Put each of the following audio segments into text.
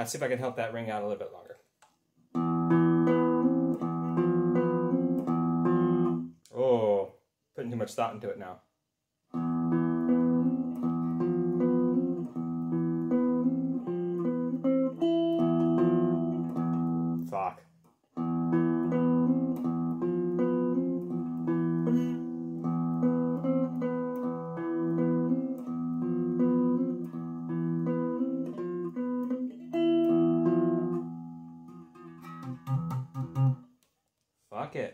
see if I can help that ring out a little bit longer. Oh, putting too much thought into it now. Fuck. Fuck it.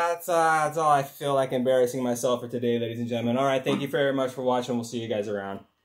That's all I feel like embarrassing myself for today, ladies and gentlemen. All right, thank you very much for watching. We'll see you guys around.